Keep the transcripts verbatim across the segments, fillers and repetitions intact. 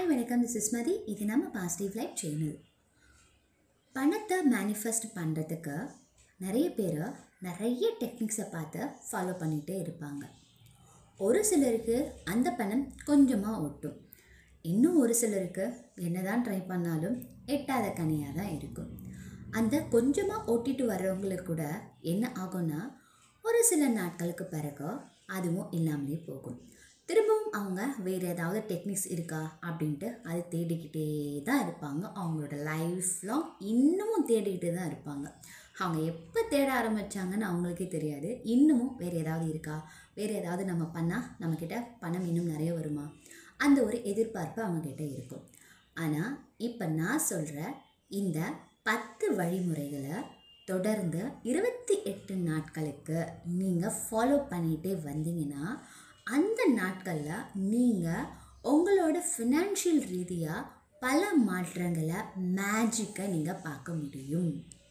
Hi வணக்கம், this is Mathi. இது நம்ம பாசிட்டிவ் லைஃப் சேனல். பணத்தை மேனிஃபெஸ்ட் பண்ணுறதுக்கு நிறைய பேர் நிறைய டெக்னிக்ஸை பார்த்து ஃபாலோ பண்ணிகிட்டே இருப்பாங்க. ஒரு சிலருக்கு அந்த பணம் கொஞ்சமாக ஒட்டும், இன்னும் ஒரு சிலருக்கு என்ன தான் ட்ரை பண்ணாலும் எட்டாத கனியாக தான் இருக்கும். அந்த கொஞ்சமாக ஓட்டிட்டு வர்றவங்களுக்கு கூட என்ன ஆகும்னா, ஒரு சில நாட்களுக்கு பிறகு அதுவும் இல்லாமலே போகும். திரும்பவும் அவங்க வேறு ஏதாவது டெக்னிக்ஸ் இருக்கா அப்படின்ட்டு அதை தேடிக்கிட்டே தான் இருப்பாங்க. அவங்களோட லைஃப் லாங் இன்னமும் தேடிக்கிட்டே தான் இருப்பாங்க. அவங்க எப்போ தேட ஆரம்பித்தாங்கன்னு அவங்களுக்கே தெரியாது. இன்னமும் வேறு ஏதாவது இருக்கா, வேறு ஏதாவது நம்ம பண்ணால் நம்மக்கிட்ட பணம் இன்னும் நிறைய வருமா, அந்த ஒரு எதிர்பார்ப்பு அவங்கக்கிட்ட இருக்கும். ஆனால் இப்போ நான் சொல்கிற இந்த பத்து வழிமுறைகளை தொடர்ந்து இருபத்தி எட்டு நாட்களுக்கு நீங்கள் ஃபாலோ பண்ணிகிட்டே வந்தீங்கன்னா, அந்த நாட்களில் நீங்கள் உங்களோட ஃபினான்ஷியல் ரீதியாக பல மாற்றங்களை, மேஜிக்கை நீங்கள் பார்க்க முடியும்.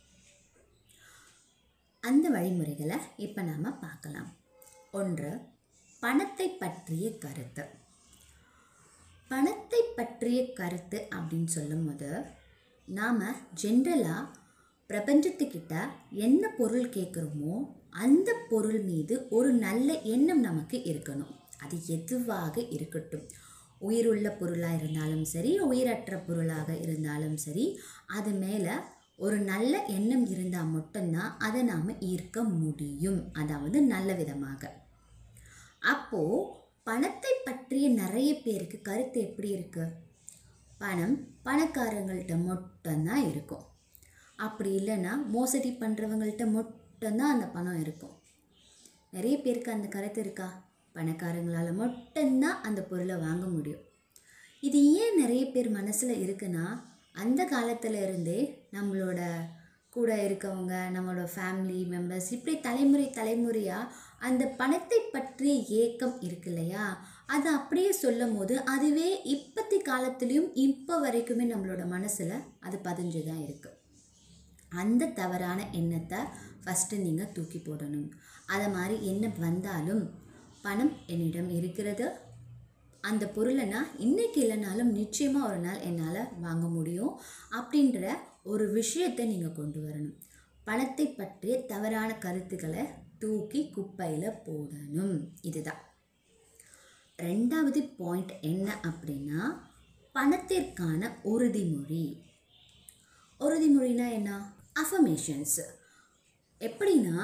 அந்த வழிமுறைகளை இப்போ நாம் பார்க்கலாம். ஒன்று, பணத்தை பற்றிய கருத்து. பணத்தை பற்றிய கருத்து அப்படின்னு சொல்லும் போது நாம் ஜென்ரலாக பிரபஞ்சத்துக்கிட்ட என்ன பொருள் கேட்குறோமோ அந்த பொருள் மீது ஒரு நல்ல எண்ணம் நமக்கு இருக்கணும். அது எதுவாக இருக்கட்டும், உயிருள்ள பொருளாக இருந்தாலும் சரி, உயிரற்ற பொருளாக இருந்தாலும் சரி, அது மேலே ஒரு நல்ல எண்ணம் இருந்தால் மட்டும்தான் அதை நாம் ஈர்க்க முடியும், அதாவது நல்ல விதமாக. அப்போது பணத்தை பற்றிய நிறைய பேருக்கு கருத்து எப்படி இருக்குது? பணம் பணக்காரங்கள்ட்ட மட்டும்தான் இருக்கும், அப்படி இல்லைன்னா மோசடி பண்ணுறவங்கள்ட்ட மட்டும்தான் அந்த பணம் இருக்கும். நிறைய பேருக்கு அந்த கருத்து இருக்கா? பணக்காரங்களால் மட்டும்தான் அந்த பொருளை வாங்க முடியும். இது ஏன் நிறைய பேர் மனசில் இருக்குன்னா, அந்த காலத்தில் இருந்தே நம்மளோட கூட இருக்கவங்க, நம்மளோட ஃபேமிலி மெம்பர்ஸ், இப்படி தலைமுறை தலைமுறையாக அந்த பணத்தை பற்றிய ஏக்கம் இருக்கு இல்லையா, அதை அப்படியே சொல்லும் போது அதுவே இப்பத்தி காலத்துலேயும் இப்போ வரைக்குமே நம்மளோட மனசில் அது பதிஞ்சு தான் இருக்குது. அந்த தவறான எண்ணத்தை ஃபஸ்ட்டு நீங்கள் தூக்கி போடணும். அதை மாதிரி எண்ணம் வந்தாலும், பணம் என்னிடம் இருக்கிறது, அந்த பொருளை நான் இன்றைக்கி இல்லைனாலும் நிச்சயமாக ஒரு நாள் என்னால் வாங்க முடியும் அப்படின்ற ஒரு விஷயத்தை நீங்கள் கொண்டு வரணும். பணத்தை பற்றிய தவறான கருத்துக்களை தூக்கி குப்பையில் போடணும். இதுதான் ரெண்டாவது பாயிண்ட். என்ன அப்படின்னா, பணத்திற்கான உறுதிமொழி. உறுதிமொழினா என்ன? அஃபர்மேஷன்ஸ். எப்படின்னா,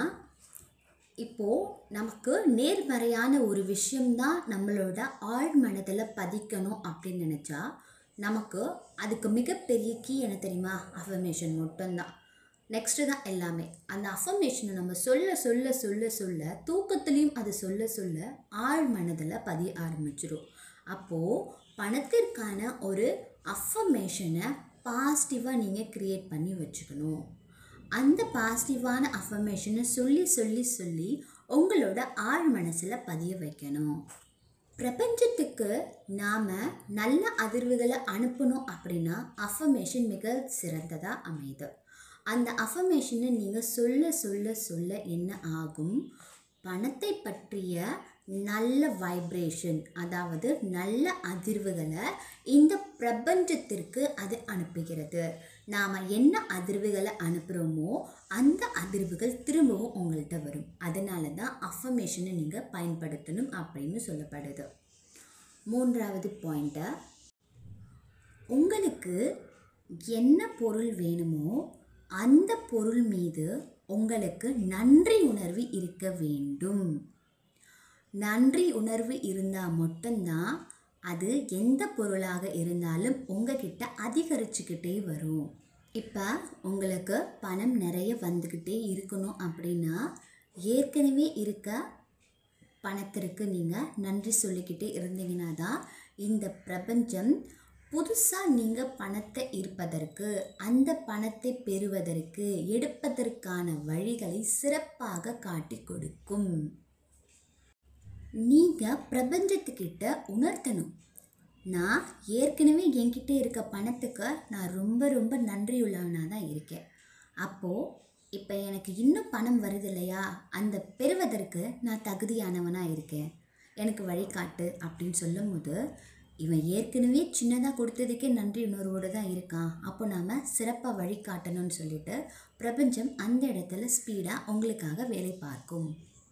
இப்போது நமக்கு நேர்மறையான ஒரு விஷயம்தான் நம்மளோட ஆழ் மனதில் பதிக்கணும் அப்படின்னு நினச்சா, நமக்கு அதுக்கு மிகப்பெரிய கீ என்ன தெரியுமா? அஃபர்மேஷன் மட்டும்தான். நெக்ஸ்ட்டு தான் எல்லாமே. அந்த அஃபர்மேஷனை நம்ம சொல்ல சொல்ல சொல்ல சொல்ல தூக்கத்துலேயும் அது சொல்ல சொல்ல ஆழ் மனதில் பதிய ஆரம்பிச்சிடும். அப்போது பணத்திற்கான ஒரு அஃபர்மேஷனை பாசிட்டிவாக நீங்கள் க்ரியேட் பண்ணி வச்சுக்கணும். அந்த பாசிட்டிவான அஃபர்மேஷனை சொல்லி சொல்லி சொல்லி உங்களோட ஆழ் மனசில் பதிய வைக்கணும். பிரபஞ்சத்துக்கு நாம் நல்ல அதிர்வுகளை அனுப்பணும் அப்படின்னா அஃபர்மேஷன் மிக சிறந்ததாக அமையுது. அந்த அஃபர்மேஷனை நீங்கள் சொல்ல சொல்ல சொல்ல என்ன ஆகும்? பணத்தை பற்றிய நல்ல வைப்ரேஷன், அதாவது நல்ல அதிர்வுகளை இந்த பிரபஞ்சத்திற்கு அது அனுப்புகிறது. நாம் என்ன அதிர்வுகளை அனுப்புகிறோமோ அந்த அதிர்வுகள் திரும்பவும் உங்கள்கிட்ட வரும். அதனால தான் அஃபர்மேஷனை நீங்கள் பயன்படுத்தணும் அப்படின்னு சொல்லப்படுது. மூன்றாவது பாயிண்ட்டை, உங்களுக்கு என்ன பொருள் வேணுமோ அந்த பொருள் மீது உங்களுக்கு நன்றி உணர்வு இருக்க வேண்டும். நன்றி உணர்வு இருந்தால் மட்டும்தான் அது எந்த பொருளாக இருந்தாலும் உங்ககிட்ட அதிகரிச்சுக்கிட்டே வரும். இப்போ உங்களுக்கு பணம் நிறைய வந்துக்கிட்டே இருக்கணும் அப்படின்னா, ஏற்கனவே இருக்க பணத்திற்கு நீங்கள் நன்றி சொல்லிக்கிட்டே இருந்தீங்கன்னா தான் இந்த பிரபஞ்சம் புதுசாக நீங்கள் பணத்தை ஈர்ப்பதற்கு, அந்த பணத்தை பெறுவதற்கு, எடுப்பதற்கான வழிகளை சிறப்பாக காட்டி கொடுக்கும். நீங்கள் பிரபஞ்சத்துக்கிட்ட உணர்த்தணும், நான் ஏற்கனவே என்கிட்ட இருக்க பணத்துக்கு நான் ரொம்ப ரொம்ப நன்றியுள்ளவனாக தான் இருக்கேன். அப்போது இப்போ எனக்கு இன்னும் பணம் வருது இல்லையா, அந்த பெறுவதற்கு நான் தகுதியானவனாக இருக்கேன், எனக்கு வழிகாட்டு அப்படின்னு சொல்லும் போது இவன் ஏற்கனவே சின்னதாக கொடுத்ததுக்கே நன்றி உணர்வோடு தான் இருக்கான், அப்போ நாம் சிறப்பாக வழிகாட்டணும்னு சொல்லிட்டு பிரபஞ்சம் அந்த இடத்துல ஸ்பீடாக உங்களுக்காக வேலை பார்க்கும்.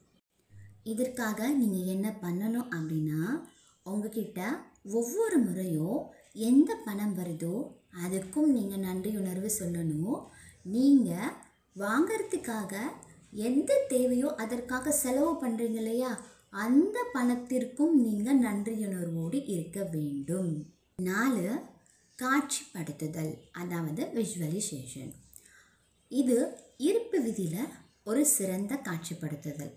இதற்காக நீங்கள் என்ன பண்ணணும் அப்படின்னா, உங்ககிட்ட ஒவ்வொரு முறையும் எந்த பணம் வருதோ அதுக்கும் நீங்கள் நன்றி உணர்வு சொல்லணும். நீங்கள் வாங்கிறதுக்காக எந்த தேவையோ அதற்காக செலவு பண்ணுறீங்க இல்லையா, அந்த பணத்திற்கும் நீங்கள் நன்றியுணர்வோடு இருக்க வேண்டும். நாலு, காட்சிப்படுத்துதல், அதாவது விஷுவலைசேஷன். இது ஈர்ப்பு விதியில் ஒரு சிறந்த காட்சிப்படுத்துதல்.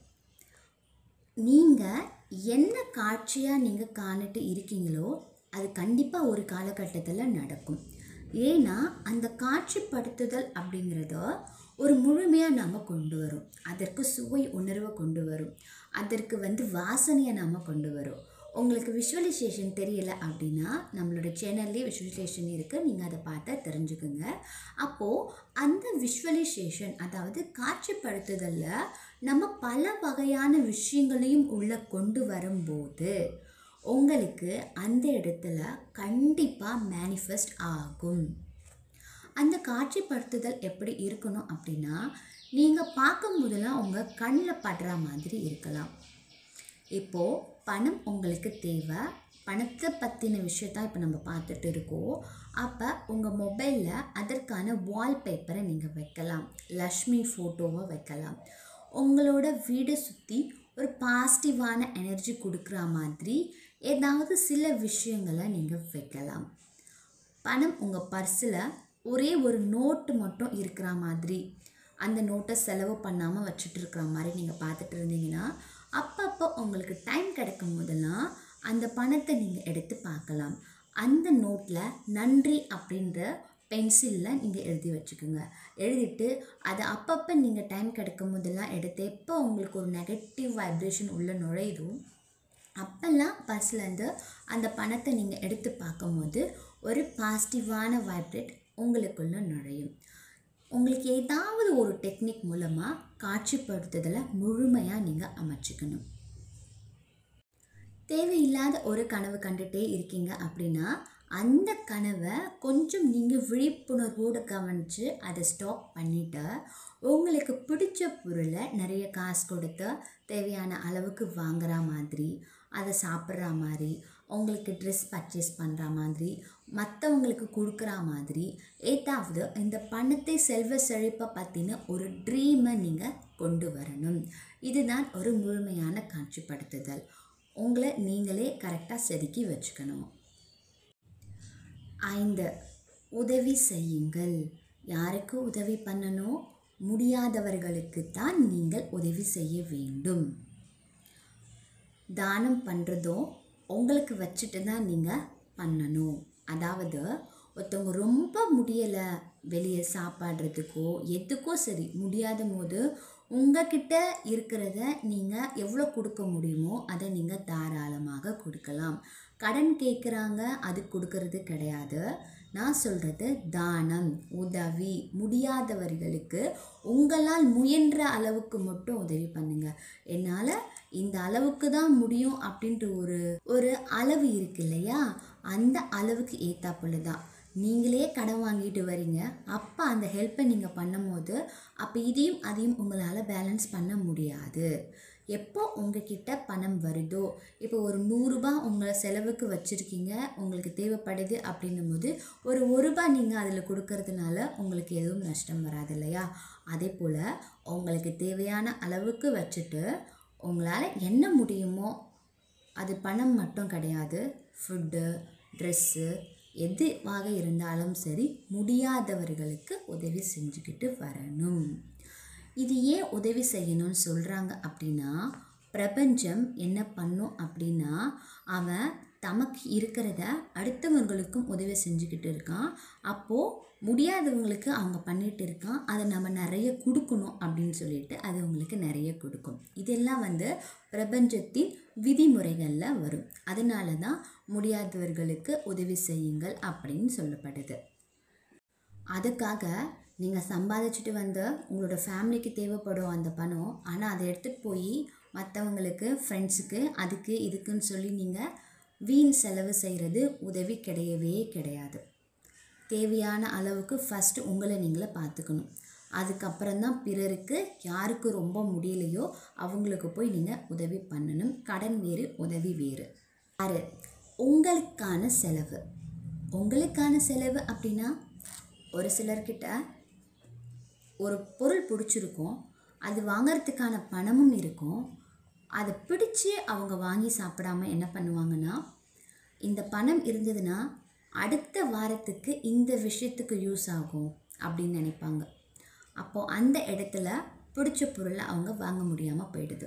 நீங்கள் என்ன காட்சியாக நீங்கள் காணிட்டு இருக்கீங்களோ அது கண்டிப்பாக ஒரு காலகட்டத்தில் நடக்கும். ஏன்னா அந்த காட்சிப்படுத்துதல் அப்படிங்கிறத ஒரு முழுமையாக நாம் கொண்டு வரும். அதற்கு சுவை உணர்வை கொண்டு வரும், அதற்கு வந்து வாசனையை நாம் கொண்டு வரும். உங்களுக்கு விஷுவலைசேஷன் தெரியலை அப்படின்னா நம்மளோட சேனல்லே விஷுவலைசேஷன் இருக்குது, நீங்கள் அதை பார்த்தா தெரிஞ்சுக்குங்க. அப்போது அந்த விஷுவலைசேஷன் அதாவது காட்சிப்படுத்துதலில் நம்ம பல வகையான விஷயங்களையும் உள்ளே கொண்டு வரும்போது உங்களுக்கு அந்த இடத்துல கண்டிப்பாக மேனிஃபெஸ்ட் ஆகும். அந்த காட்சிப்படுத்துதல் எப்படி இருக்கணும் அப்படின்னா, நீங்கள் பார்க்கும்போதெல்லாம் உங்கள் கண்ணில் படுற மாதிரி இருக்கலாம். இப்போது பணம் உங்களுக்கு தேவை, பணத்தை பற்றின விஷயத்தான் இப்போ நம்ம பார்த்துட்டு இருக்கோம். அப்போ உங்கள் மொபைலில் அதற்கான வால்பேப்பரை நீங்கள் வைக்கலாம், லக்ஷ்மி ஃபோட்டோவை வைக்கலாம். உங்களோட வீடை சுற்றி ஒரு பாசிட்டிவான எனர்ஜி கொடுக்குற மாதிரி ஏதாவது சில விஷயங்களை நீங்கள் வைக்கலாம். பணம் உங்கள் பர்ஸில் ஒரே ஒரு நோட்டு மட்டும் இருக்கிற மாதிரி, அந்த நோட்டை செலவு பண்ணாமல் வச்சுட்டு இருக்கிற மாதிரி நீங்கள் பார்த்துட்டு இருந்தீங்கன்னா அப்பப்போ உங்களுக்கு டைம் கிடைக்கும் போதெல்லாம் அந்த பணத்தை நீங்கள் எடுத்து பார்க்கலாம். அந்த நோட்டில் நன்றி அப்படின்ற பென்சிலில் நீங்கள் எழுதி வச்சுக்கோங்க. எழுதிட்டு அதை அப்பப்போ நீங்கள் டைம் கிடைக்கும் போதெல்லாம் எடுத்து எப்போ உங்களுக்கு ஒரு நெகட்டிவ் வைப்ரேஷன் உள்ள நுழையுதோ அப்போல்லாம் பர்ஸ்லேருந்து அந்த பணத்தை நீங்கள் எடுத்து பார்க்கும்போது ஒரு பாசிட்டிவான வைப்ரேட் உங்களுக்குள்ளே நுழையும். உங்களுக்கு ஏதாவது ஒரு டெக்னிக் மூலமாக காட்சிப்படுத்துதலை முழுமையாக நீங்கள் அமைச்சிக்கணும். தேவையில்லாத ஒரு கனவு கண்டுகிட்டே இருக்கீங்க அப்படின்னா அந்த கனவை கொஞ்சம் நீங்கள் விழிப்புணர்வோடு கவனித்து அதை ஸ்டாப் பண்ணிவிட்டு உங்களுக்கு பிடிச்ச பொருளை நிறைய காசு கொடுத்து தேவையான அளவுக்கு வாங்குற மாதிரி, அதை சாப்பிட்ற மாதிரி, உங்களுக்கு ட்ரெஸ் பர்ச்சேஸ் பண்ணுற மாதிரி, மற்றவங்களுக்கு கொடுக்குற மாதிரி ஏதாவது இந்த பணத்தை செல்வ செழிப்பை பற்றின ஒரு ட்ரீமை நீங்கள் கொண்டு வரணும். இதுதான் ஒரு முழுமையான காட்சிப்படுத்துதல். உங்களை நீங்களே கரெக்டாக செதுக்கி வச்சுக்கணும். ஐந்து, உதவி செய்யுங்கள். யாருக்கு உதவி பண்ணணும்? முடியாதவர்களுக்கு தான் நீங்கள் உதவி செய்ய வேண்டும். தானம் பண்ணுறதும் உங்களுக்கு வச்சுட்டு தான் நீங்கள் பண்ணணும். அதாவது ஒருத்தவங்க ரொம்ப முடியலை, வெளியே சாப்பாடுறதுக்கோ எதுக்கோ சரி முடியாத போது உங்ககிட்ட இருக்கிறத நீங்கள் எவ்வளோ கொடுக்க முடியுமோ அதை நீங்கள் தாராளமாக கொடுக்கலாம். கடன் கேட்குறாங்க அது கொடுக்கறது கிடையாது. நான் சொல்கிறது தானம், உதவி. முடியாதவர்களுக்கு உங்களால் முயன்ற அளவுக்கு மட்டும் உதவி பண்ணுங்கள். என்னால் இந்த அளவுக்கு தான் முடியும் அப்படின்ட்டு ஒரு ஒரு அளவு இருக்கு இல்லையா, அந்த அளவுக்கு ஏற்றாப்புல தான் நீங்களே கடன் வாங்கிட்டு வரீங்க. அப்போ அந்த ஹெல்ப்பை நீங்கள் பண்ணும் போது அப்போ இதையும் அதையும் உங்களால் பேலன்ஸ் பண்ண முடியாது. எப்போ உங்ககிட்ட பணம் வருதோ, இப்போ ஒரு நூறுரூபா உங்களை செலவுக்கு வச்சுருக்கீங்க, உங்களுக்கு தேவைப்படுது அப்படின்னும் போது ஒரு ஒரு ரூபா நீங்கள் அதில் கொடுக்கறதுனால உங்களுக்கு எதுவும் நஷ்டம் வராது இல்லையா. அதே போல் உங்களுக்கு தேவையான அளவுக்கு வச்சுட்டு உங்களால் என்ன முடியுமோ, அது பணம் மட்டும் கிடையாது, ஃபுட்டு, ட்ரெஸ்ஸு, எதுவாக இருந்தாலும் சரி முடியாதவர்களுக்கு உதவி செஞ்சுக்கிட்டு வரணும். இது ஏன் உதவி செய்யணும்னு சொல்கிறாங்க அப்படின்னா, பிரபஞ்சம் என்ன பண்ணும் அப்படின்னா அவன் தமக்கு இருக்கிறத அடுத்தவங்களுக்கும் உதவி செஞ்சுக்கிட்டு இருக்கான். அப்போது முடியாதவங்களுக்கு அவங்க பண்ணிகிட்டு இருக்கான், அதை நம்ம நிறைய கொடுக்கணும் அப்படின்னு சொல்லிட்டு அது உங்களுக்கு நிறைய கொடுக்கும். இதெல்லாம் வந்து பிரபஞ்சத்தின் விதிமுறைகளில் வரும். அதனால தான் முடியாதவர்களுக்கு உதவி செய்யுங்கள் அப்படின்னு சொல்லப்படுது. அதுக்காக நீங்கள் சம்பாதிச்சுட்டு வந்து உங்களோட ஃபேமிலிக்கு தேவைப்படும் அந்த பணம், ஆனால் அதை எடுத்துகிட்டு போய் மற்றவங்களுக்கு, ஃப்ரெண்ட்ஸுக்கு, அதுக்கு இதுக்குன்னு சொல்லி நீங்கள் வீண் செலவு செய்கிறது உதவி கிடையவே கிடையாது. தேவையான அளவுக்கு ஃபஸ்ட்டு உங்களை நீங்களே பார்த்துக்கணும். அதுக்கப்புறம்தான் பிறருக்கு யாருக்கு ரொம்ப முடியலையோ அவங்களுக்கு போய் நீங்கள் உதவி பண்ணணும். கடன் வேறு, உதவி வேறு. ஆறு, உங்களுக்கான செலவு. உங்களுக்கான செலவு அப்படின்னா, ஒரு சிலர்கிட்ட ஒரு பொருள் பிடிச்சிருக்கும், அது வாங்கிறதுக்கான பணமும் இருக்கும். அதை பிடிச்சி அவங்க வாங்கி சாப்பிடாம என்ன பண்ணுவாங்கன்னா, இந்த பணம் இருந்ததுன்னா அடுத்த வாரத்துக்கு இந்த விஷயத்துக்கு யூஸ் ஆகும் அப்படின்னு நினைப்பாங்க. அப்போது அந்த இடத்துல பிடிச்ச பொருளை அவங்க வாங்க முடியாமல் போயிடுது.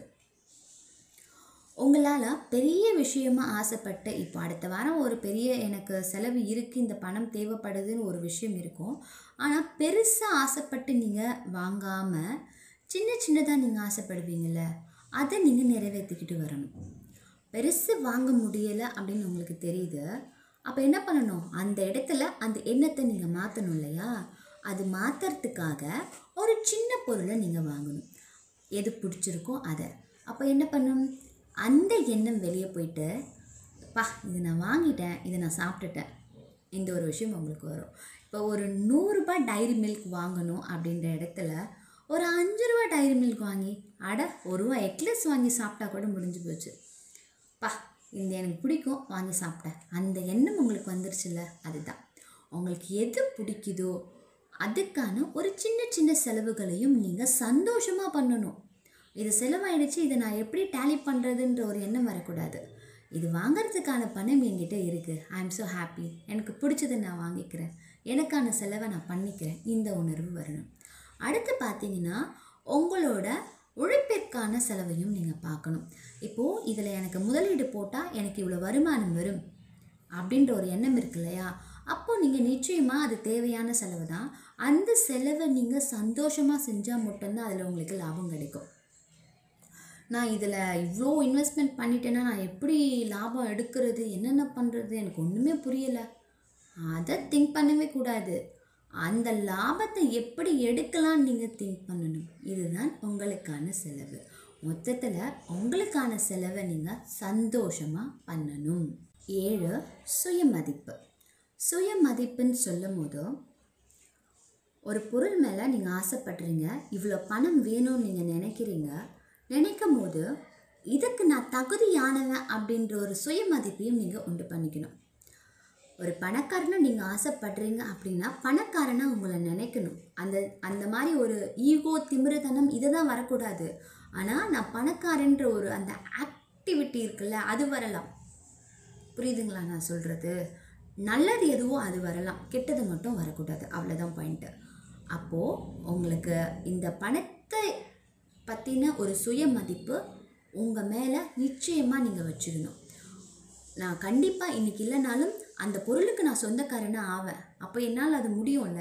உங்களால் பெரிய விஷயமாக ஆசைப்பட்டு, இப்போ அடுத்த வாரம் ஒரு பெரிய எனக்கு செலவு இருக்குது, இந்த பணம் தேவைப்படுதுன்னு ஒரு விஷயம் இருக்கும். ஆனால் பெருசாக ஆசைப்பட்டு நீங்கள் வாங்காமல் சின்ன சின்னதாக நீங்கள் ஆசைப்படுவீங்கள, அதை நீங்கள் நிறைவேற்றிக்கிட்டு வரணும். பெருசு வாங்க முடியலை அப்படின்னு உங்களுக்கு தெரியுது. அப்போ என்ன பண்ணணும்? அந்த இடத்துல அந்த எண்ணத்தை நீங்கள் மாற்றணும் இல்லையா? அது மாற்றுறதுக்காக ஒரு சின்ன பொருளை நீங்கள் வாங்கணும். எது பிடிச்சிருக்கோ அதை. அப்போ என்ன பண்ணணும்? அந்த எண்ணம் வெளியே போயிட்டு, பா இது நான் வாங்கிட்டேன், இதை நான் சாப்பிட்டுட்டேன், இந்த ஒரு விஷயம் உங்களுக்கு வரும். இப்போ ஒரு நூறுரூபா டைரி மில்க் வாங்கணும் அப்படின்ற இடத்துல ஒரு அஞ்சு ரூபா டைரி மில்க் வாங்கி, அட ஒரு ரூபா எக்லெஸ் வாங்கி சாப்பிட்டா கூட முடிஞ்சு போச்சு. பா இந்த எனக்கு பிடிக்கும், வாங்கி சாப்பிட்டேன், அந்த எண்ணம் உங்களுக்கு வந்துருச்சுல்ல. அதுதான் உங்களுக்கு எது பிடிக்குதோ அதுக்கான ஒரு சின்ன சின்ன செலவுகளையும் நீங்கள் சந்தோஷமாக பண்ணணும். இது செலவாயிடுச்சு, இதை நான் எப்படி டேலி பண்ணுறதுன்ற ஒரு எண்ணம் வரக்கூடாது. இது வாங்கிறதுக்கான பணம் என்கிட்ட இருக்குது, ஐ எம் ஸோ ஹாப்பி, எனக்கு பிடிச்சதை நான் வாங்கிக்கிறேன், எனக்கான செலவை நான் பண்ணிக்கிறேன், இந்த உணர்வு வரணும். அடுத்து பார்த்தீங்கன்னா, உங்களோட உழைப்பிற்கான செலவையும் நீங்கள் பார்க்கணும். இப்போது இதில் எனக்கு முதலீடு போட்டால் எனக்கு இவ்வளோ வருமானம் வரும் அப்படின்ற ஒரு எண்ணம் இருக்கு இல்லையா? அப்போது நீங்கள் நிச்சயமாக அது தேவையான செலவு தான். அந்த செலவை நீங்கள் சந்தோஷமாக செஞ்சால் மட்டும்தான் அதில் உங்களுக்கு லாபம் கிடைக்கும். நான் இதில் இவ்வளோ இன்வெஸ்ட்மெண்ட் பண்ணிட்டேன்னா நான் எப்படி லாபம் எடுக்கிறது, என்னென்ன பண்ணுறது, எனக்கு ஒன்றுமே புரியலை, அதை திங்க் பண்ணவே கூடாது. அந்த லாபத்தை எப்படி எடுக்கலான்னு நீங்கள் திங்க் பண்ணணும். இதுதான் உங்களுக்கான செலவு. மொத்தத்தில் உங்களுக்கான செலவை நீங்கள் சந்தோஷமாக பண்ணணும். ஏழு, சுயமதிப்பு. சுயமதிப்புன்னு சொல்லும் போது, ஒரு பொருள் மேலே நீங்கள் ஆசைப்படுறீங்க, இவ்வளோ பணம் வேணும்னு நீங்கள் நினைக்கிறீங்க. நினைக்கும் போது இதுக்கு நான் தகுதியானவன் அப்படின்ற ஒரு சுயமதிப்பையும் நீங்கள் உண்டு பண்ணிக்கணும். ஒரு பணக்காரனை நீங்கள் ஆசைப்படுறீங்க அப்படின்னா பணக்காரனை உங்களை நினைக்கணும். அந்த அந்த மாதிரி ஒரு ஈகோ, திமிருத்தனம் இதை தான் வரக்கூடாது. ஆனால் நான் பணக்காரன்ற ஒரு அந்த ஆக்டிவிட்டி இருக்குல்ல, அது வரலாம். புரியுதுங்களா நான் சொல்கிறது? நல்லது எதுவோ அது வரலாம், கெட்டது மட்டும் வரக்கூடாது. அவ்வளோதான் பாயிண்ட்டு. அப்போது உங்களுக்கு இந்த பணத்தை பற்றின ஒரு சுயமதிப்பு உங்கள் மேலே நிச்சயமாக நீங்கள் வச்சுக்கணும். நான் கண்டிப்பாக இன்றைக்கி இல்லைனாலும் அந்த பொருளுக்கு நான் சொந்தக்காரனாக ஆவேன், அப்போ என்னால் அது முடியும்ல.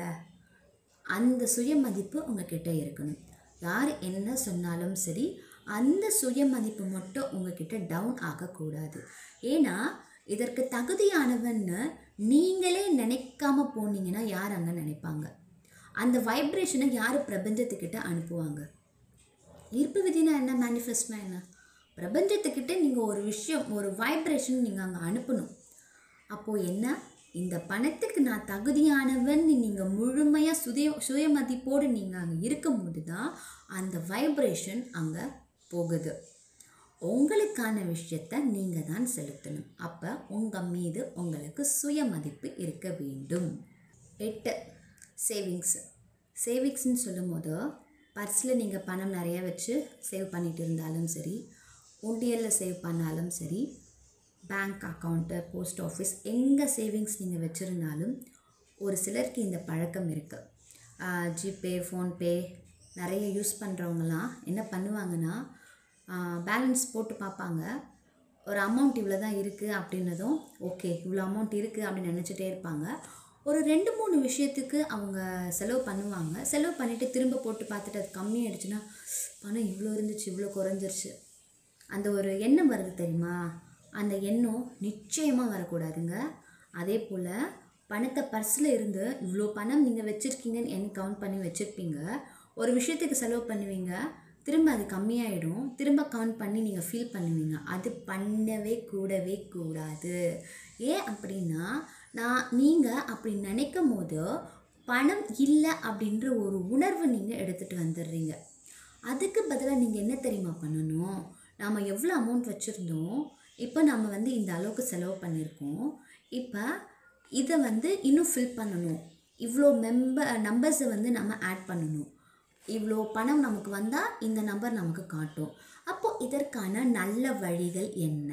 அந்த சுயமதிப்பு உங்ககிட்ட இருக்கணும். யார் என்ன சொன்னாலும் சரி, அந்த சுயமதிப்பு மட்டும் உங்ககிட்ட டவுன் ஆகக்கூடாது. ஏன்னா இதற்கு தகுதியானவன்னு நீங்களே நினைக்காம போனீங்கன்னா யார் அங்கே நினைப்பாங்க? அந்த வைப்ரேஷனை யார் பிரபஞ்சத்துக்கிட்ட அனுப்புவாங்க? ஈர்ப்பு விதினா என்ன, மேனிஃபெஸ்ட்னா என்ன? பிரபஞ்சத்துக்கிட்ட நீங்கள் ஒரு விஷயம், ஒரு வைப்ரேஷன் நீங்கள் அங்கே அனுப்பணும். அப்போது என்ன, இந்த பணத்துக்கு நான் தகுதியானவன் நீங்கள் முழுமையாக சுய சுயமதிப்போடு நீங்கள் அங்கே இருக்கும்போது தான் அந்த வைப்ரேஷன் அங்கே போகுது. உங்களுக்கான விஷயத்தை நீங்கள் தான் செலுத்தணும். அப்போ உங்கள் மீது உங்களுக்கு சுயமதிப்பு இருக்க வேண்டும். எட்டு, சேவிங்ஸு. சேவிங்ஸ்ன்னு சொல்லும் போது பர்ஸில் நீங்கள் பணம் நிறைய வச்சு சேவ் பண்ணிகிட்டு இருந்தாலும் சரி, உண்டியலில் சேவ் பண்ணாலும் சரி, பேங்க் அக்கௌண்ட்டு, போஸ்ட் ஆஃபீஸ், எங்கே சேவிங்ஸ் நீங்கள் வச்சுருந்தாலும் ஒரு சிலருக்கு இந்த பழக்கம் இருக்குது. ஜிபே, ஃபோன்பே நிறைய யூஸ் பண்ணுறவங்களாம் என்ன பண்ணுவாங்கன்னா, பேலன்ஸ் போட்டு பார்ப்பாங்க. ஒரு அமௌண்ட் இவ்வளோ தான் இருக்குது அப்படின்னதும், ஓகே இவ்வளோ அமௌண்ட் இருக்குது அப்படின்னு நினச்சிட்டே இருப்பாங்க. ஒரு ரெண்டு மூணு விஷயத்துக்கு அவங்க செலவு பண்ணுவாங்க. செலவு பண்ணிவிட்டு திரும்ப போட்டு பார்த்துட்டு அது கம்மியாகிடுச்சுன்னா, பணம் இவ்வளோ இருந்துச்சு, இவ்வளோ குறைஞ்சிருச்சு, அந்த ஒரு எண்ணம் வருது தெரியுமா? அந்த எண்ணம் நிச்சயமாக வரக்கூடாதுங்க. அதே போல் பணத்தை பர்ஸில் இருந்து இவ்வளோ பணம் நீங்கள் வச்சுருக்கீங்கன்னு என் கவுண்ட் பண்ணி வச்சுருப்பீங்க. ஒரு விஷயத்துக்கு செலவு பண்ணுவீங்க, திரும்ப அது கம்மியாயிடும். திரும்ப கவுண்ட் பண்ணி நீங்கள் ஃபீல் பண்ணுவீங்க. அது பண்ணவே கூடவே கூடாது. ஏன் அப்படின்னா, நான் நீங்கள் அப்படி நினைக்கும் போது பணம் இல்லை அப்படின்ற ஒரு உணர்வு நீங்கள் எடுத்துகிட்டு வந்துடுறீங்க. அதுக்கு பதிலாக நீங்கள் என்ன தெரியுமா பண்ணணும்? நாம் எவ்வளோ அமௌண்ட் வச்சுருந்தோம், இப்போ நம்ம வந்து இந்த அளவுக்கு செலவு பண்ணியிருக்கோம், இப்போ இதை வந்து இன்னும் ஃபில் பண்ணணும். இவ்வளோ மெம்பர் நம்பர்ஸை வந்து நம்ம ஆட் பண்ணணும். இவ்வளோ பணம் நமக்கு வந்தால் இந்த நம்பர் நமக்கு காட்டும். அப்போது இதற்கான நல்ல வழிகள் என்ன,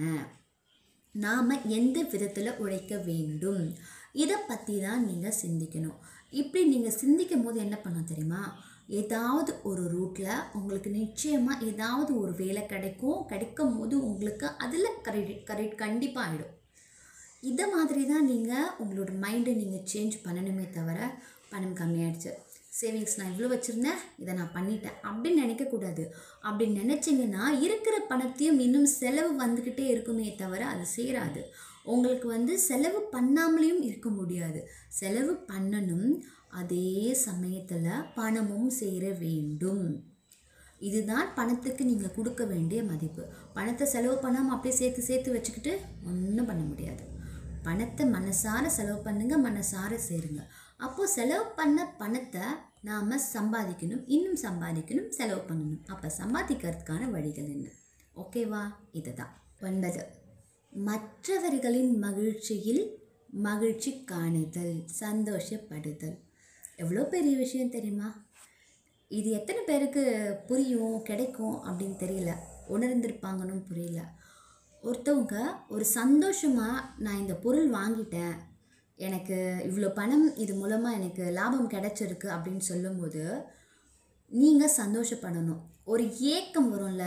நாம் எந்த விதத்தில் உழைக்க வேண்டும், இதை பற்றி தான் நீங்கள் சிந்திக்கணும். இப்படி நீங்கள் சிந்திக்கும் போது என்ன பண்ண தெரியுமா, ஏதாவது ஒரு ரூட்டில் உங்களுக்கு நிச்சயமாக ஏதாவது ஒரு வேலை கிடைக்கும். கிடைக்கும் போது உங்களுக்கு அதில் கரெக்ட் கரெக்ட் கண்டிப்பாக ஆகிடும். இதை மாதிரி தான் நீங்கள் உங்களோட மைண்டை நீங்கள் சேஞ்ச் பண்ணணுமே தவிர, பணம் கம்மியாயிடுச்சு, சேவிங்ஸ் நான் இவ்வளோ வச்சுருந்தேன், இதை நான் பண்ணிட்டேன் அப்படின்னு நினைக்கக்கூடாது. அப்படி நினச்சிங்கன்னா இருக்கிற பணத்தையும் இன்னும் செலவு வந்துக்கிட்டே இருக்குமே தவிர அது சேராது. உங்களுக்கு வந்து செலவு பண்ணாமலேயும் இருக்க முடியாது. செலவு பண்ணணும், அதே சமயத்தில் பணமும் சேர வேண்டும். இதுதான் பணத்துக்கு நீங்கள் கொடுக்க வேண்டிய மதிப்பு. பணத்தை செலவு பண்ணாமல் அப்படியே சேர்த்து சேர்த்து வச்சுக்கிட்டு ஒன்றும் பண்ண முடியாது. பணத்தை மனசார செலவு பண்ணுங்க, மனசார சேருங்க. அப்போது செலவு பண்ண பணத்தை நாம் சம்பாதிக்கணும், இன்னும் சம்பாதிக்கணும், செலவு பண்ணணும். அப்போ சம்பாதிக்கிறதுக்கான வழிகள் என்ன? ஓகேவா? இதுதான். ஒன்பது, மற்றவர்களின் மகிழ்ச்சியில் மகிழ்ச்சி காணுதல், சந்தோஷப்படுதல். எவ்வளோ பெரிய விஷயம் தெரியுமா? இது எத்தனை பேருக்கு புரியும், கிடைக்கும் அப்படின்னு தெரியல. உணர்ந்திருப்பாங்கன்னு புரியல. ஒருத்தவங்க ஒரு சந்தோஷமாக நான் இந்த பொருள் வாங்கிட்டேன், எனக்கு இவ்வளோ பணம் இது மூலமாக எனக்கு லாபம் கிடைச்சிருக்கு அப்படின்னு சொல்லும்போது நீங்கள் சந்தோஷப்படணும். ஒரு ஏக்கம் வரும்ல,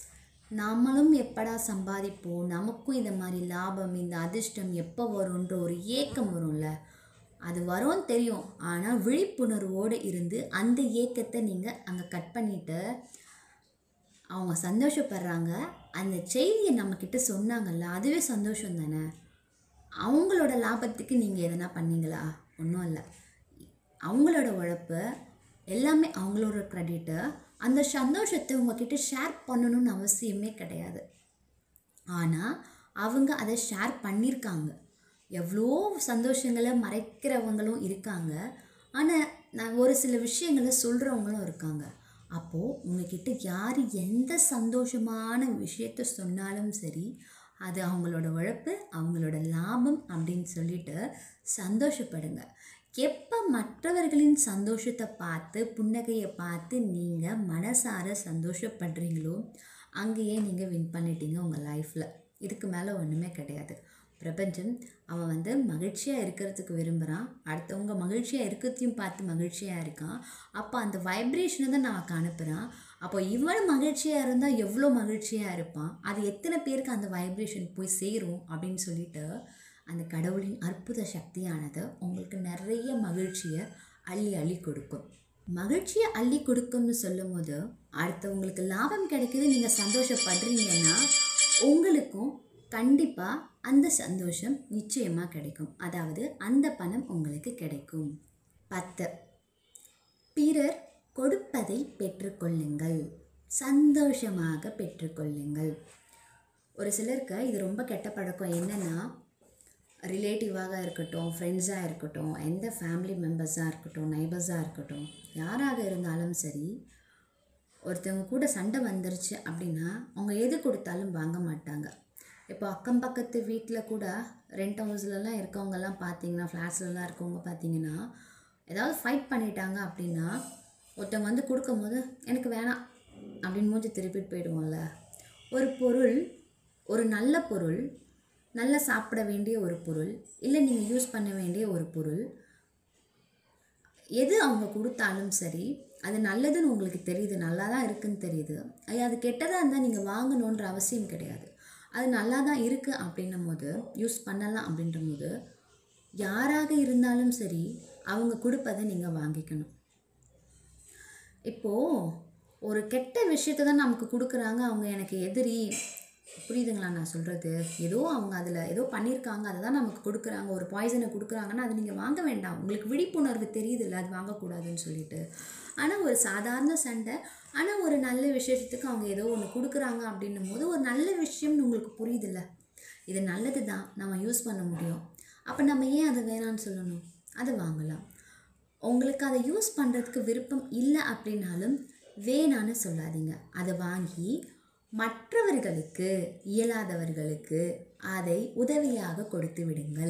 நாமளும் எப்படா சம்பாதிப்போம், நமக்கும் இந்த மாதிரி லாபம், இந்த அதிர்ஷ்டம் எப்போ வரும்ன்ற ஒரு ஏக்கம் வரும்ல, அது வரும்னு தெரியும். ஆனால் விழிப்புணர்வோடு இருந்து அந்த ஏக்கத்தை நீங்கள் அங்கே கட் பண்ணிவிட்டு அவங்க சந்தோஷப்படுறாங்க, அந்த செய்தியை நம்மக்கிட்ட சொன்னாங்கல்ல, அதுவே சந்தோஷம் தானே. அவங்களோட லாபத்துக்கு நீங்கள் எதனா பண்ணீங்களா? ஒன்றும் இல்லை. அவங்களோட உழைப்பு எல்லாமே அவங்களோட க்ரெடிட்டு. அந்த சந்தோஷத்தை உங்ககிட்ட ஷேர் பண்ணணும்னு அவசியமே கிடையாது. ஆனால் அவங்க அதை ஷேர் பண்ணியிருக்காங்க. எவ்வளோ சந்தோஷங்களை மறைக்கிறவங்களும் இருக்காங்க, ஆனால் நான் ஒரு சில விஷயங்களை சொல்கிறவங்களும் இருக்காங்க. அப்போது உங்ககிட்ட யார் எந்த சந்தோஷமான விஷயத்த சொன்னாலும் சரி, அது அவங்களோட உழைப்பு, அவங்களோட லாபம் அப்படின்னு சொல்லிட்டு சந்தோஷப்படுங்க. எப்போ மற்றவர்களின் சந்தோஷத்தை பார்த்து, புன்னகையை பார்த்து நீங்கள் மனசார சந்தோஷப்படுறீங்களோ, அங்கேயே நீங்கள் வின் பண்ணிட்டீங்க உங்கள் லைஃப்பில். இதுக்கு மேலே ஒன்றுமே கிடையாது. பிரபஞ்சம் அவன் வந்து மகிழ்ச்சியாக இருக்கிறதுக்கு விரும்புகிறான், அடுத்தவங்க மகிழ்ச்சியாக இருக்கிறதையும் பார்த்து மகிழ்ச்சியாக இருக்கான். அப்போ அந்த வைப்ரேஷனை தான் நமக்கு அனுப்புகிறான். அப்போ இவன் மகிழ்ச்சியாக இருந்தால் எவ்வளோ மகிழ்ச்சியாக இருப்பான், அது எத்தனை பேருக்கு அந்த வைப்ரேஷன் போய் சேரும் அப்படின்னு சொல்லிட்டு அந்த கடவுளின் அற்புத சக்தியானது உங்களுக்கு நிறைய மகிழ்ச்சியை அள்ளி அள்ளி கொடுக்கும். மகிழ்ச்சியை அள்ளி கொடுக்கும்னு சொல்லும் போது அடுத்தவங்களுக்கு லாபம் கிடைக்குது, நீங்கள் சந்தோஷப்படுறீங்கன்னா உங்களுக்கும் கண்டிப்பாக அந்த சந்தோஷம் நிச்சயமாக கிடைக்கும். அதாவது அந்த பணம் உங்களுக்கு கிடைக்கும். பத்து, பிறர் கொடுப்பதை பெற்றுக்கொள்ளுங்கள், சந்தோஷமாக பெற்றுக்கொள்ளுங்கள். ஒரு சிலருக்கு இது ரொம்ப கெட்ட பழக்கம். என்னென்னா, ரிலேட்டிவாக இருக்கட்டும், ஃப்ரெண்ட்ஸாக இருக்கட்டும், எந்த ஃபேமிலி மெம்பர்ஸாக இருக்கட்டும், நைபர்ஸாக இருக்கட்டும், யாராக இருந்தாலும் சரி, ஒருத்தவங்க கூட சண்டை வந்துருச்சு அப்படின்னா அவங்க எது கொடுத்தாலும் வாங்க மாட்டாங்க. இப்போ அக்கம் பக்கத்து வீட்டில் கூட ரெண்ட் ஹவுஸ்லலாம் இருக்கவங்கெல்லாம் பார்த்தீங்கன்னா, ஃப்ளாட்ஸ்லலாம் இருக்கவங்க பார்த்தீங்கன்னா, ஏதாவது ஃபைட் பண்ணிட்டாங்க அப்படின்னா ஒருத்தவங்க வந்து கொடுக்கும் போது எனக்கு வேணாம் அப்படின்னு மூஞ்சி திருப்பிட்டு போயிடுவோம்ல. ஒரு பொருள், ஒரு நல்ல பொருள், நல்லா சாப்பிட வேண்டிய ஒரு பொருள், இல்லை நீங்கள் யூஸ் பண்ண வேண்டிய ஒரு பொருள், எது அவங்க கொடுத்தாலும் சரி, அது நல்லதுன்னு உங்களுக்கு தெரியுது, நல்லா தான் இருக்குதுன்னு தெரியுது, அது கெட்டதாக இருந்தால் நீங்கள் வாங்கணுன்ற அவசியம் கிடையாது. அது நல்லா தான் இருக்குது அப்படின்னும் போது யூஸ் பண்ணலாம் அப்படின்ற போது யாராக இருந்தாலும் சரி அவங்க கொடுப்பதை நீங்கள் வாங்கிக்கணும். இப்போது ஒரு கெட்ட விஷயத்தை தான் நமக்கு கொடுக்குறாங்க, அவங்க எனக்கு எதிரி, புரியுதுங்களா நான் சொல்கிறது? ஏதோ அவங்க அதில் ஏதோ பண்ணியிருக்காங்க, அதை தான் நமக்கு கொடுக்குறாங்க, ஒரு பாய்சனை கொடுக்குறாங்கன்னா அது நீங்கள் வாங்க வேண்டாம். உங்களுக்கு விழிப்புணர்வு தெரியுது இல்லை அது வாங்கக்கூடாதுன்னு சொல்லிட்டு. ஆனால் ஒரு சாதாரண சண்டை, ஆனால் ஒரு நல்ல விஷயத்துக்கு அவங்க ஏதோ ஒன்று கொடுக்குறாங்க அப்படின்னும் போது ஒரு நல்ல விஷயம்னு உங்களுக்கு புரியுதில்ல, இது நல்லது தான், நம்ம யூஸ் பண்ண முடியும், அப்போ நம்ம ஏன் அதை வேணான்னு சொல்லணும்? அதை வாங்கலாம். உங்களுக்கு அதை யூஸ் பண்ணுறதுக்கு விருப்பம் இல்லை அப்படின்னாலும் வேணான்னு சொல்லாதீங்க. அதை வாங்கி மற்றவர்களுக்கு, இயலாதவர்களுக்கு அதை உதவியாக கொடுத்து விடுங்கள்.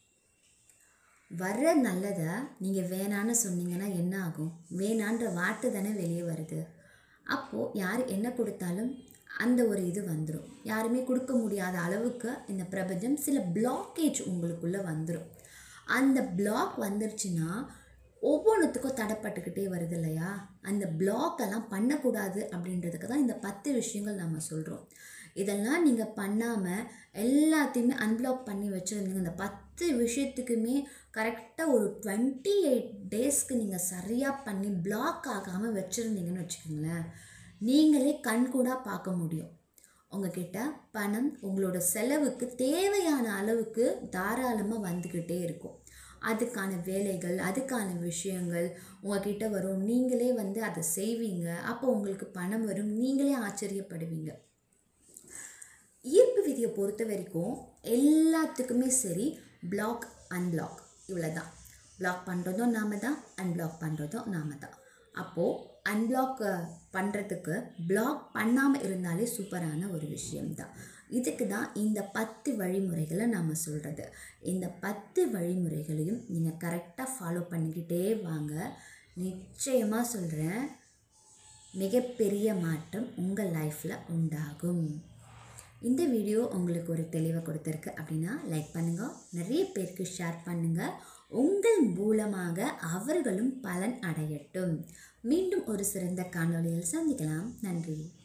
வர்ற நல்லதை நீங்கள் வேணான்னு சொன்னீங்கன்னா என்ன ஆகும்? வேணான்ற வார்த்தை தானே வெளியே வருது. அப்போது யார் என்ன கொடுத்தாலும் அந்த ஒரு இது வந்துடும். யாருமே கொடுக்க முடியாத அளவுக்கு இந்த பிரபஞ்சம் சில பிளாக்கேஜ் உங்களுக்குள்ளே வந்துடும். அந்த பிளாக் வந்துருச்சுன்னா ஒவ்வொன்றுத்துக்கும் தடைப்பட்டுக்கிட்டே வருது இல்லையா? அந்த பிளாக்கெல்லாம் பண்ணக்கூடாது அப்படின்றதுக்கு தான் இந்த பத்து விஷயங்கள் நம்ம சொல்கிறோம். இதெல்லாம் நீங்கள் பண்ணாமல் எல்லாத்தையுமே அன்பிளாக் பண்ணி வச்சுருந்தீங்க, இந்த பத்து விஷயத்துக்குமே கரெக்டாக ஒரு டுவெண்ட்டி எயிட் டேஸ்க்கு நீங்கள் சரியாக பண்ணி பிளாக் ஆகாமல் வச்சுருந்தீங்கன்னு வச்சுக்கோங்களேன், நீங்களே கண்கூடாக பார்க்க முடியும். உங்ககிட்ட பணம் உங்களோட செலவுக்கு தேவையான அளவுக்கு தாராளமாக வந்துக்கிட்டே இருக்கும். அதுக்கான வேலைகள், அதுக்கான விஷயங்கள் உங்ககிட்ட வரும். நீங்களே வந்து அதை செய்வீங்க. அப்போ உங்களுக்கு பணம் வரும். நீங்களே ஆச்சரியப்படுவீங்க. ஈர்ப்பு விதியை பொறுத்த வரைக்கும் எல்லாத்துக்குமே சரி, பிளாக் அன்பிளாக் இவ்வளோ தான். பிளாக் பண்ணுறதும் நாம தான், அன்பிளாக் பண்ணுறதும் நாம தான். அப்போது அன்பிளாக் பண்ணுறதுக்கு பிளாக் பண்ணாமல் இருந்தாலே சூப்பரான ஒரு விஷயம்தான். இதுக்கு தான் இந்த பத்து வழிமுறைகளை நாம் சொல்கிறது. இந்த பத்து வழிமுறைகளையும் நீங்கள் கரெக்டாக ஃபாலோ பண்ணிக்கிட்டே வாங்க. நிச்சயமாக சொல்கிறேன், மிகப்பெரிய மாற்றம் உங்கள் லைஃப்பில் உண்டாகும். இந்த வீடியோ உங்களுக்கு ஒரு தெளிவை கொடுத்துருக்கு அப்படின்னா லைக் பண்ணுங்கள், நிறைய பேருக்கு ஷேர் பண்ணுங்கள். உங்கள் மூலமாக அவர்களும் பலன் அடையட்டும். மீண்டும் ஒரு சிறந்த காணொளியில் சந்திக்கலாம். நன்றி.